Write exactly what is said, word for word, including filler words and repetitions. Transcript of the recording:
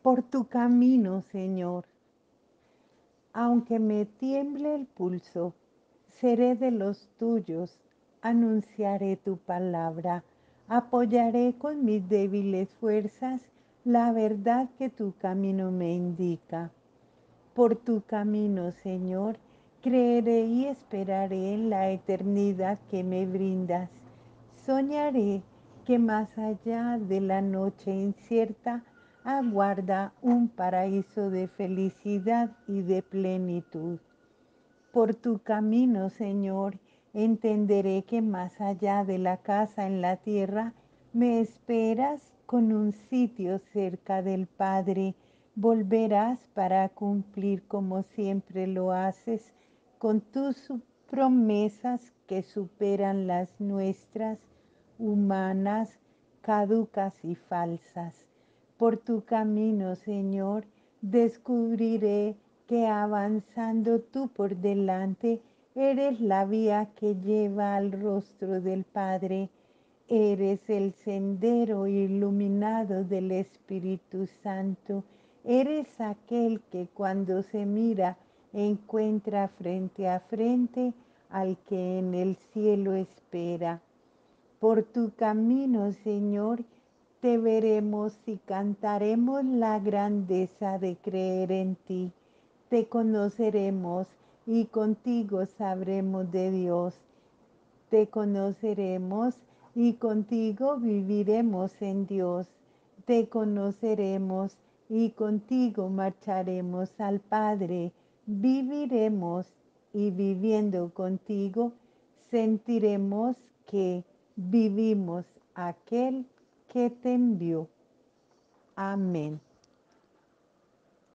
por tu camino, Señor. Aunque me tiemble el pulso, seré de los tuyos, anunciaré tu palabra, apoyaré con mis débiles fuerzas la verdad que tu camino me indica. Por tu camino, Señor, creeré y esperaré en la eternidad que me brindas. Soñaré que más allá de la noche incierta aguarda un paraíso de felicidad y de plenitud. Por tu camino, Señor, entenderé que más allá de la casa en la tierra, me esperas con un sitio cerca del Padre. Volverás para cumplir como siempre lo haces, con tus promesas que superan las nuestras, humanas, caducas y falsas. Por tu camino, Señor, descubriré que avanzando tú por delante, eres la vía que lleva al rostro del Padre. Eres el sendero iluminado del Espíritu Santo. Eres aquel que cuando se mira encuentra frente a frente al que en el cielo espera. Por tu camino, Señor, te veremos y cantaremos la grandeza de creer en ti. Te conoceremos y contigo sabremos de Dios. Te conoceremos y contigo viviremos en Dios. Te conoceremos y contigo marcharemos al Padre. Viviremos y viviendo contigo sentiremos que vivimos aquel que te envió. Amén.